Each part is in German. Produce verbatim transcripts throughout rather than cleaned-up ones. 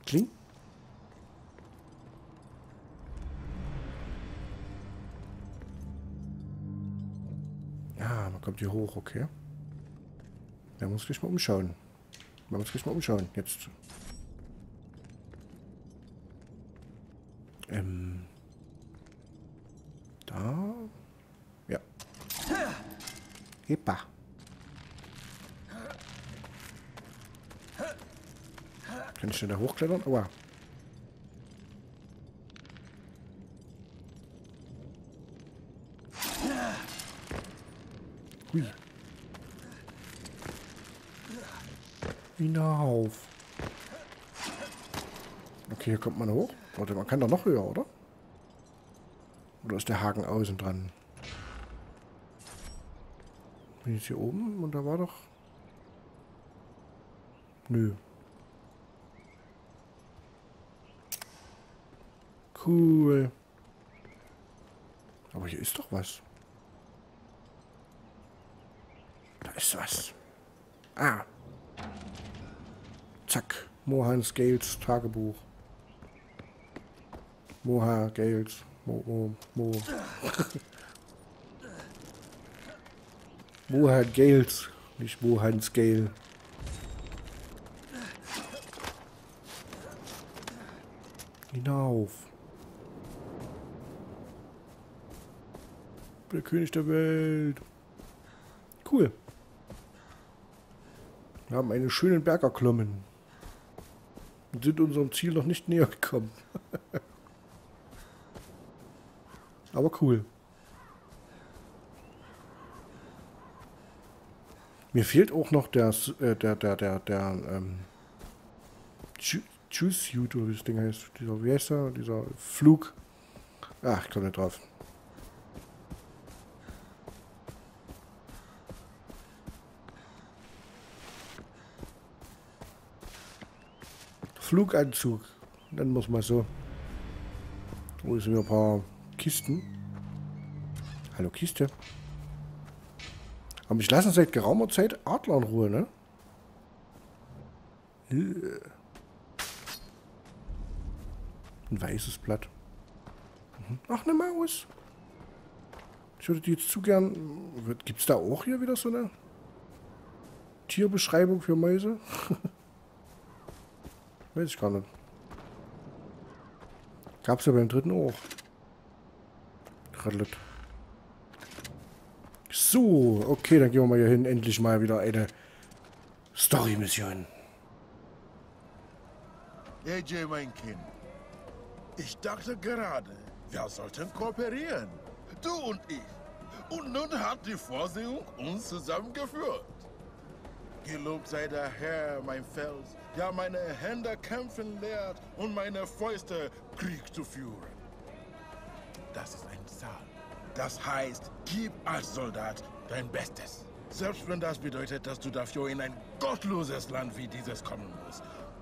Kling. Ah, man kommt hier hoch, okay. Da muss ich mal umschauen. Man muss sich mal umschauen. Jetzt. Ähm. Da. Ja. Heppa. Kann ich denn da hochklettern? Aua. Hui. Hinauf. Okay, hier kommt man hoch. Warte, man kann da noch höher, oder? Oder ist der Haken außen dran? Bin ich jetzt hier oben und da war doch... Nö. Cool. Aber hier ist doch was. Da ist was. Ah. Zack. Mohan Scales Tagebuch. Moha Gales. Mo, Mo, Mo. Moha Gales. Nicht Mohan Scale. Hinauf. Der König der Welt. Cool. Wir haben einen schönen Berg erklommen. Und sind unserem Ziel noch nicht näher gekommen. Aber cool. Mir fehlt auch noch der, äh, der, der, der, der, ähm, Juice Suit, oder wie das Ding heißt. Dieser, wie heißt der? Dieser Flug. Ach, ich komme nicht drauf. Fluganzug. Nennen wir es mal so. Wo sind wir ein paar Kisten? Hallo Kiste. Aber ich lasse seit geraumer Zeit Adler in Ruhe, ne? Ein weißes Blatt. Ach, eine Maus. Ich würde die jetzt zu gern... Gibt es da auch hier wieder so eine Tierbeschreibung für Mäuse? Weiß ich gar nicht. Gab es ja beim dritten auch. Radlet. So, okay, dann gehen wir mal hier hin. Endlich mal wieder eine Story-Mission. A J, mein Kind. Ich dachte gerade, wir sollten kooperieren. Du und ich. Und nun hat die Vorsehung uns zusammengeführt. Gelobt sei der Herr, mein Fels, der meine Hände kämpfen lehrt und meine Fäuste Krieg zu führen. Das ist ein Psalm. Das heißt, gib als Soldat dein Bestes. Selbst wenn das bedeutet, dass du dafür in ein gottloses Land wie dieses kommen musst.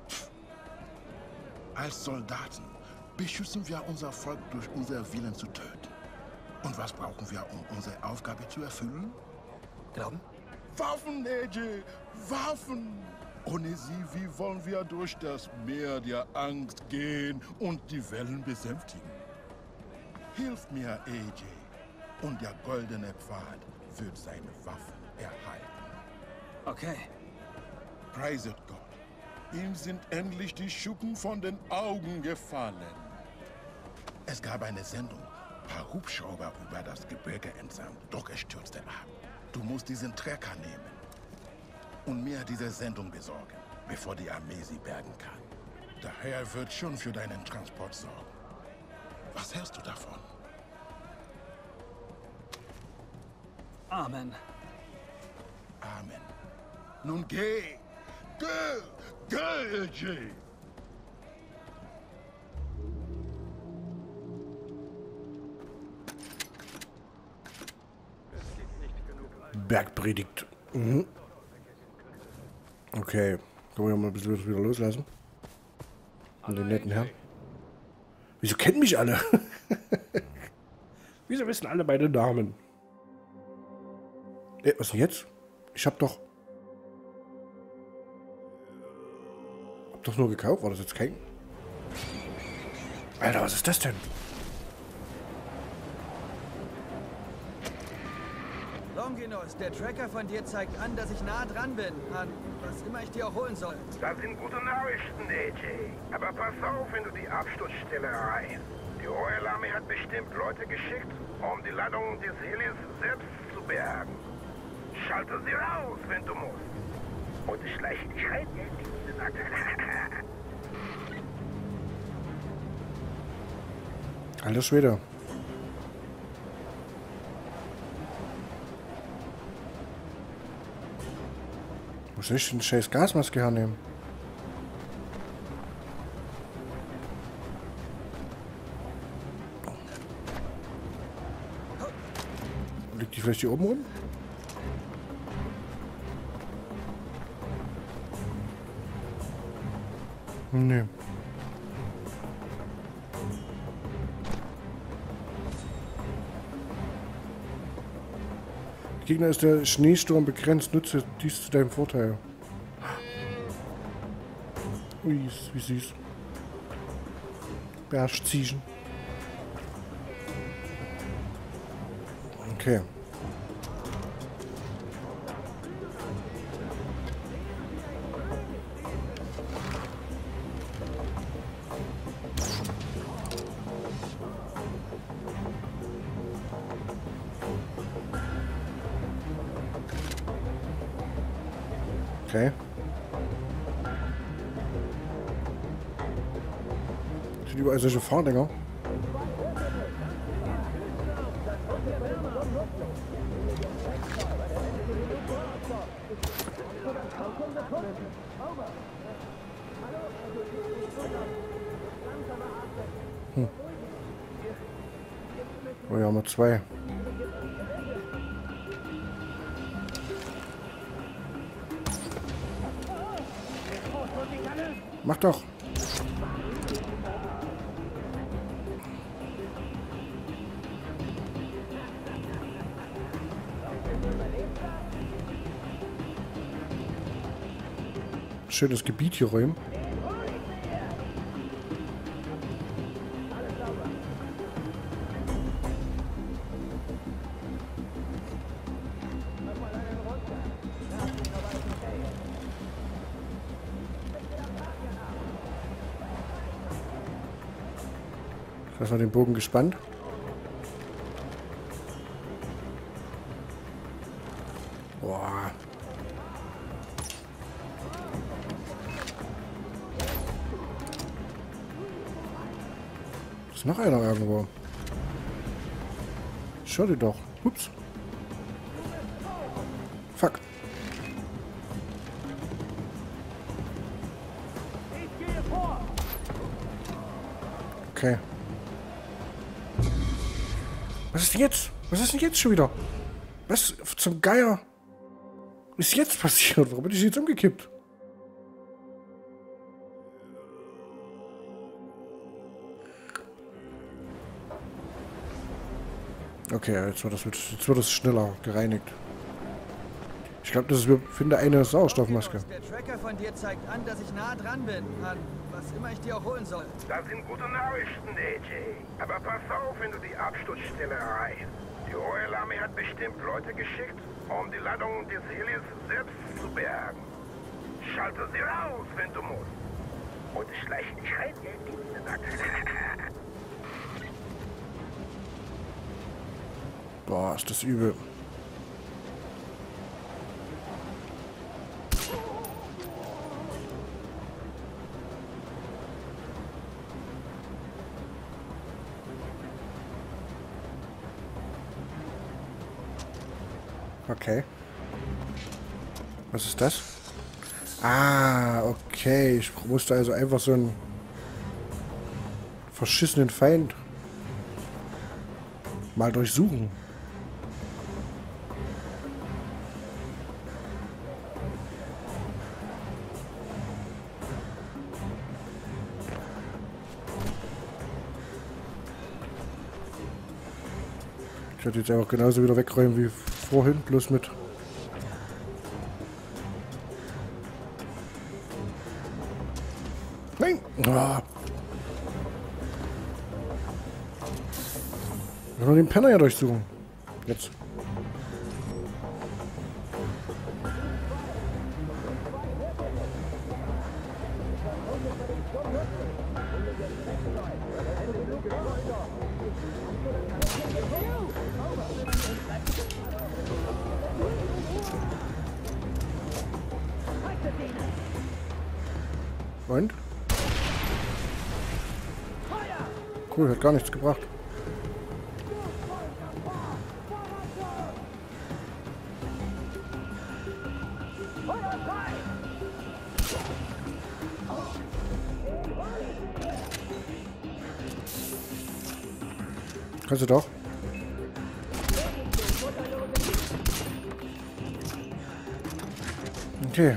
Als Soldaten beschützen wir unser Volk durch unser Willen zu töten. Und was brauchen wir, um unsere Aufgabe zu erfüllen? Glauben? Waffen, A J! Waffen! Ohne sie, wie wollen wir durch das Meer der Angst gehen und die Wellen besänftigen? Hilf mir, A J, und der goldene Pfad wird seine Waffen erhalten. Okay. Preiset Gott. Ihm sind endlich die Schuppen von den Augen gefallen. Es gab eine Sendung, per Hubschrauber über das Gebirge entsandt, doch er stürzte ab. Du musst diesen Trecker nehmen und mir diese Sendung besorgen, bevor die Armee sie bergen kann. Der Herr wird schon für deinen Transport sorgen. Was hältst du davon? Amen. Amen. Nun geh! Geh! Geh, A J! Bergpredigt. Mhm. Okay. Können wir mal ein bisschen wieder loslassen. Und den netten Herrn. Wieso kennen mich alle? Wieso wissen alle meine Namen? Ey, was denn jetzt? Ich hab doch... Hab doch nur gekauft. War das jetzt kein... Alter, was ist das denn? Longinus, der Tracker von dir zeigt an, dass ich nah dran bin. An was immer ich dir auch holen soll. Das sind gute Nachrichten, A J. Aber pass auf, wenn du die Absturzstelle erreichst. Die Royal Army hat bestimmt Leute geschickt, um die Ladung des Helis selbst zu bergen. Schalte sie raus, wenn du musst. Und schleiche dich rein, gesagt. Alter Schwede. Muss ich den scheiß Gasmaske hernehmen? Liegt die vielleicht hier oben rum? Nee. Gegner ist der Schneesturm begrenzt. Nutze dies zu deinem Vorteil. Ui, wie süß. Bergziegen. Okay. Okay. Sind überall solche Fahrdinger. Hm. Oh ja, mal zwei. Mach doch. Schönes Gebiet hier räumen. Lass mal den Bogen gespannt. Boah. Ist noch einer irgendwo. Schau dir doch. Ups. Fuck. Okay. Was ist denn jetzt? Was ist denn jetzt schon wieder? Was zum Geier ist jetzt passiert? Warum bin ich jetzt umgekippt? Okay, jetzt wird das, jetzt wird das schneller gereinigt. Ich glaube, das ist, wir finden eine Sauerstoffmaske. Der Tracker von dir zeigt an, dass ich nah dran bin. An was immer ich dir auch holen soll. Das sind gute Nachrichten, A J. Aber pass auf, wenn du die Absturzstelle erreichst. Die Royal Army hat bestimmt Leute geschickt, um die Ladung des Helis selbst zu bergen. Schalte sie raus, wenn du musst. Und schleiche dich rein, gesagt. Boah, ist das übel. Okay. Was ist das? Ah, okay. Ich musste also einfach so einen verschissenen Feind mal durchsuchen. Ich werde jetzt einfach genauso wieder wegräumen wie vorhin, bloß mit nein! Oh. Wir wollen den Penner ja durchsuchen. Jetzt. Und? Cool, hat gar nichts gebracht. Kannst du doch. Okay.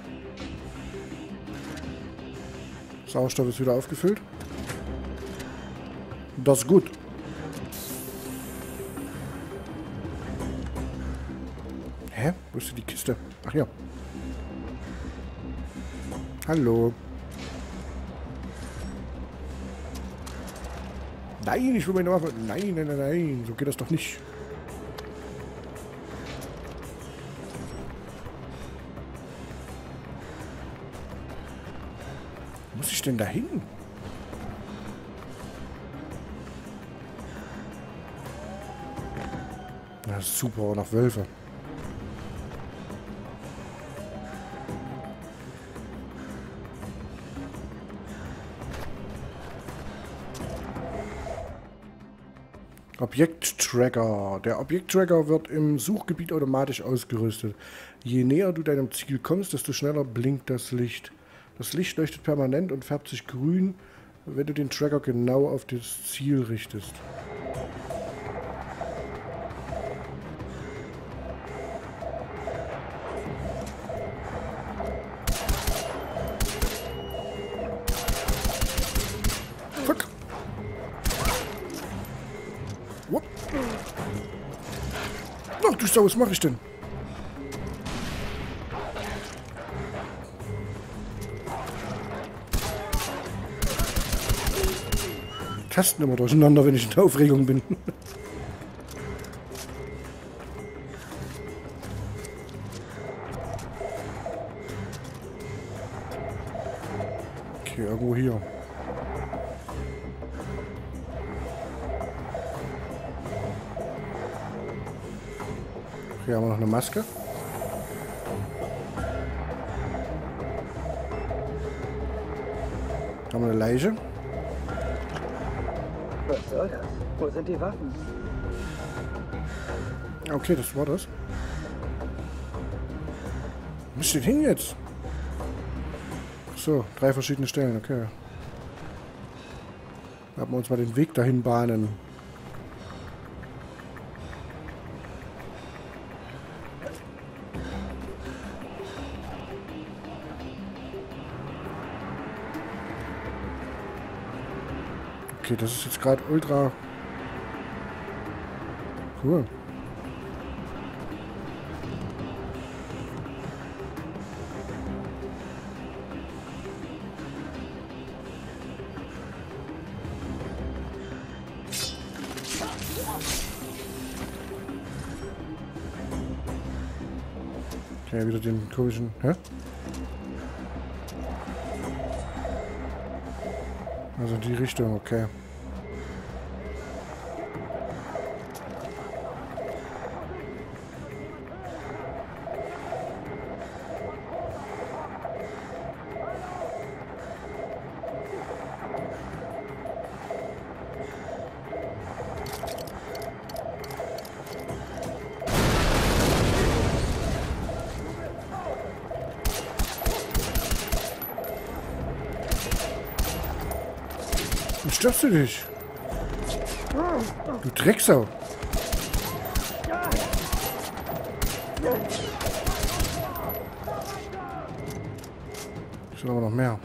Sauerstoff ist wieder aufgefüllt. Das ist gut. Hä? Wo ist denn die Kiste? Ach ja. Hallo. Nein, ich will meine Waffe. Nein, nein, nein, nein. So geht das doch nicht. Wo muss ich denn da hin? Ja, super, auch noch Wölfe. Objekttracker. Der Objekttracker wird im Suchgebiet automatisch ausgerüstet. Je näher du deinem Ziel kommst, desto schneller blinkt das Licht. Das Licht leuchtet permanent und färbt sich grün, wenn du den Tracker genau auf das Ziel richtest. Fuck! What? Ach du Sau, was mache ich denn? Tasten immer durcheinander, wenn ich in der Aufregung bin. Okay, irgendwo hier. Hier haben wir noch eine Maske. Haben wir eine Leiche. Was soll das? Wo sind die Waffen? Okay, das war das. Wo ist denn hin jetzt? Ach so, drei verschiedene Stellen, okay. Haben wir uns mal den Weg dahin bahnen. Okay, das ist jetzt gerade ultra cool. Okay, wieder den komischen... Hä? Also die Richtung, okay. Wie störst du dich? Du Drecksau. Es sind aber noch mehr.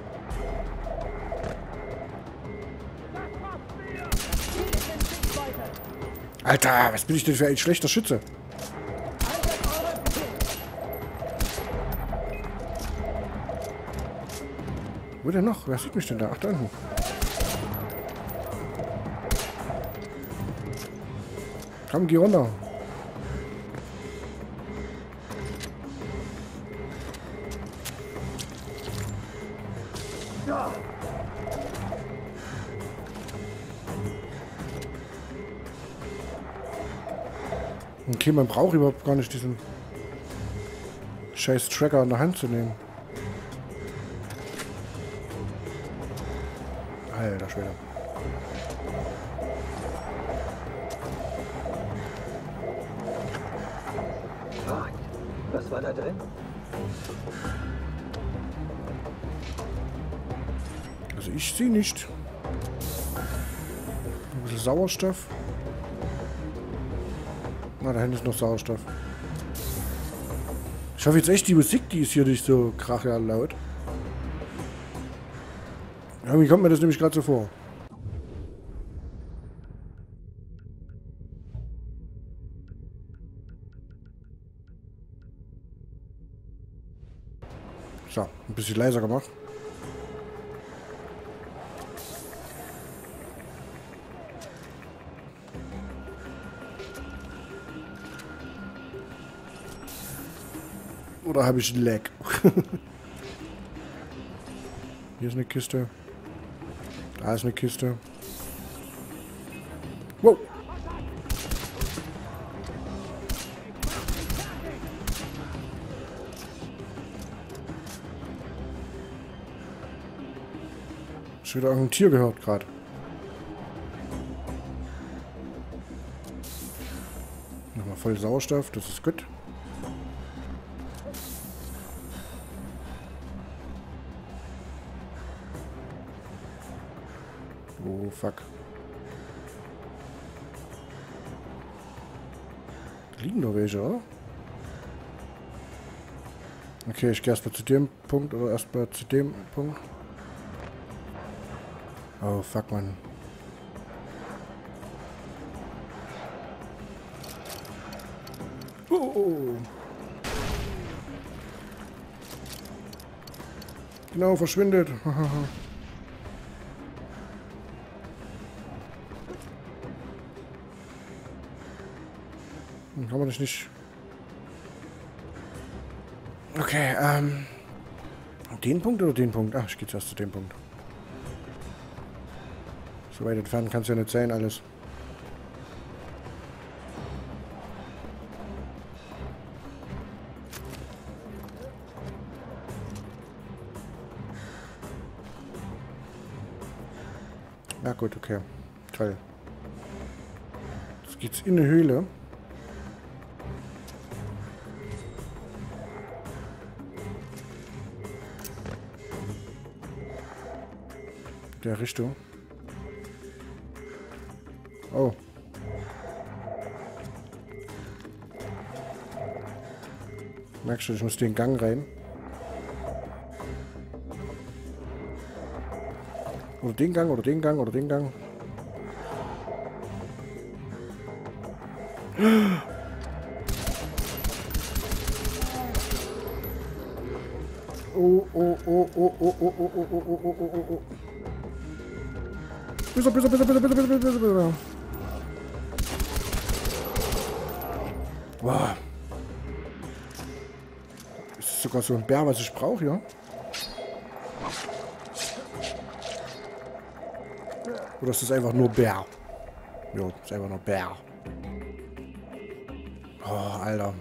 Alter, was bin ich denn für ein schlechter Schütze? Wo denn noch? Wer sieht mich denn da? Ach, da unten. Komm, geh runter. Okay, man braucht überhaupt gar nicht diesen scheiß Tracker in der Hand zu nehmen. Alter Schwede. Was war da drin? Also ich sehe nicht. Ein bisschen Sauerstoff. Na, da hinten ist noch Sauerstoff. Ich hoffe jetzt echt, die Musik, die ist hier nicht so kracher laut. Irgendwie kommt mir das nämlich gerade so vor. So, ein bisschen leiser gemacht. Oder habe ich einen Lag? Hier ist eine Kiste. Da ist eine Kiste. Wow. Ich habe wieder irgendein Tier gehört gerade. Nochmal voll Sauerstoff, das ist gut. Oh, fuck. Da liegen noch welche, oder? Okay, ich gehe erstmal zu dem Punkt oder erstmal zu dem Punkt. Oh, fuck, man. Oh, oh. Genau, verschwindet. Kann man das nicht... Okay, ähm... den Punkt oder den Punkt? Ach, ich gehe zuerst zu dem Punkt. So weit entfernt kann es ja nicht sein, alles. Na gut, okay. Toll. Jetzt geht's in eine Höhle. Der Richtung. Oh. Merkst du, ich muss den Gang rein. Oder den Gang, oder den Gang, oder den Gang. Oh, oh, oh, oh, oh, oh, oh, oh, oh, oh, oh, oh, oh. Besser, besser, besser, besser, besser, besser, besser, besser. Wow. Das ist sogar so ein Bär, was ich brauche, ja? Oder ist das einfach nur Bär? Jo, ist einfach nur Bär. Oh, Alter.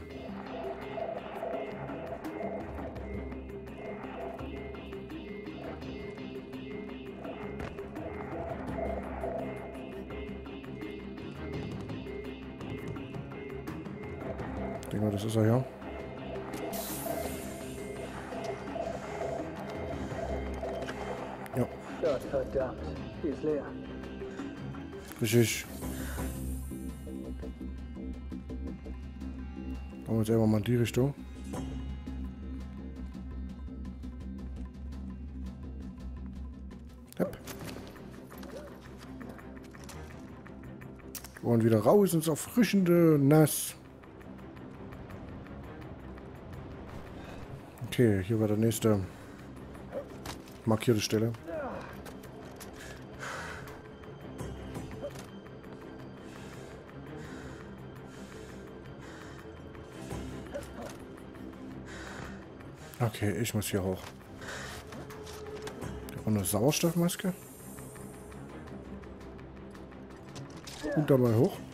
Ich denke mal, das ist er ja. Ja. Gott verdammt, die ist leer. Richtig. Machen wir jetzt einfach mal in die Richtung. Hopp. Und wieder raus ins erfrischende Nass. Okay, hier war der nächste markierte Stelle. Okay, ich muss hier hoch. Und eine Sauerstoffmaske. Und dann mal hoch.